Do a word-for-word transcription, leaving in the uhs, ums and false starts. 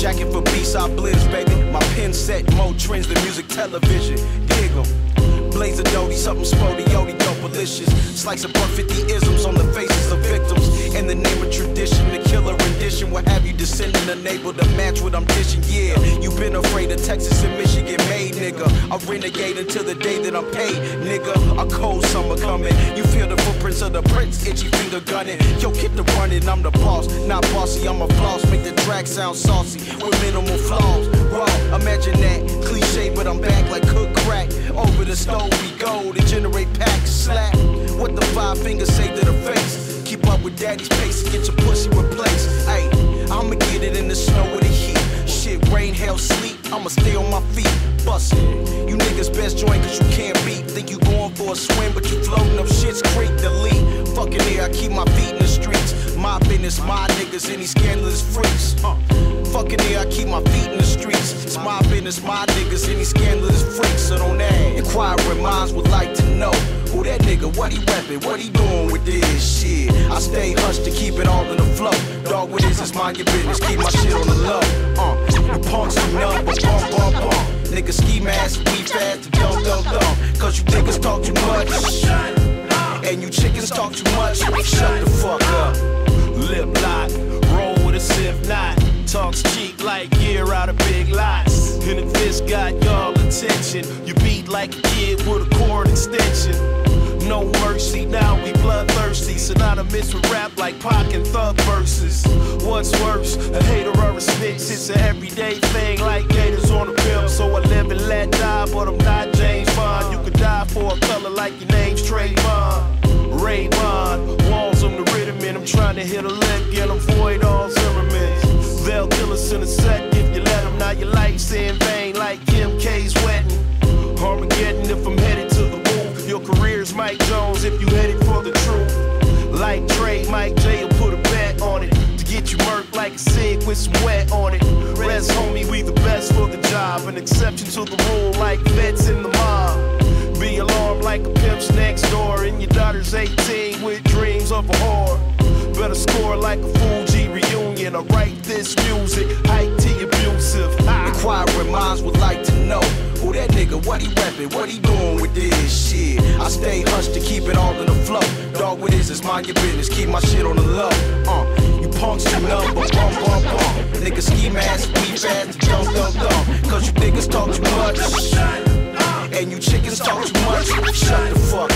Jacking for B-side bliss, baby. My pen set, more trends than music television. Dig 'em. Blaze a doty, something sporty, yodi, dope-alicious. Slice of buck fifty isms on the faces of victims. In the name of tradition, the killer rendition will have you descending, unable to match what I'm dishing. Yeah, you've been afraid of Texas and Michigan made, nigga. I renegade until the day that I'm paid, nigga. A cold summer coming. You feel the footprints of the prince, itchy finger gunning. Yo, get the running, I'm the boss, not bossy, I'm a floss. Make the track sound saucy with minimal flaws. Raw, imagine that, cliche, but I'm back like cook crack. Over the stove we go to generate packs, slap. What the five fingers say to the face? Keep up with daddy's pace and get your pussy replaced. Ayy, I'ma get it in the snow with the heat. Shit, rain, hail, sleet, I'ma stay on my feet. Bustin', you niggas best join cause you can't beat. Think you going for a swim, but you floating up shit's creek. Delete, fucking here, I keep my feet in the streets. My business, my niggas, any scandalous freaks. Huh. Fucking here, I keep my feet in the streets. It's my business, my niggas, any scandalous freaks. So don't ask. Inquiring minds would like to know who that nigga, what he reppin', what he doing with this shit. I stay hushed to keep it all in the flow. Dog, what is this? Mind your business, keep my shit on the low. Uh, you punks too numb, but bump, bump, bump. Niggas ski mask, we fast, dumb, dumb, dumb. Cause you niggas talk too much. And you chickens talk too much. Shut the fuck up. Lip lock, roll with a sip knot. Talks cheap like gear out of big lots. And if this got y'all attention, you beat like a kid with a cord extension. No mercy, now we bloodthirsty. Synonymous with rap like Pac and Thug verses. What's worse, a hater or a snitch? It's an everyday thing like gators on a bill. So I live and let die, but I'm not James Bond. You could die for a color like your name's Trayvon. Raymond, walls on the rhythm, and I'm trying to hit a lick, get them void all Zimmermans. They'll kill us in a sec if you let them. Now your life's in vain like Kim K's wedding. Armageddon if I'm headed to the roof. Your career's Mike Jones if you headed for the truth. Like Dre, Mike J will put a bet on it to get you murked like a cig with some wet on it. Rest homie, we the best for the job. An exception to the rule like vets in the mob. Be alarmed like a pimp's next door. And your daughter's eighteen with dreams of a whore. Better score like a Fuji reunion. I write this music, hype T abusive. Inquiring minds would like to know who that nigga, what he reppin', what he doing with this shit. I stay hushed to keep it all in the flow. Dog, what is this? Mind your business, keep my shit on the low. Uh, you punks too numb, but bump, bump, bump. Niggas ski mask, we fast, dumb, dumb, dumb. Cause you niggas talk too much. And you chickens talk too much. Shut the fuck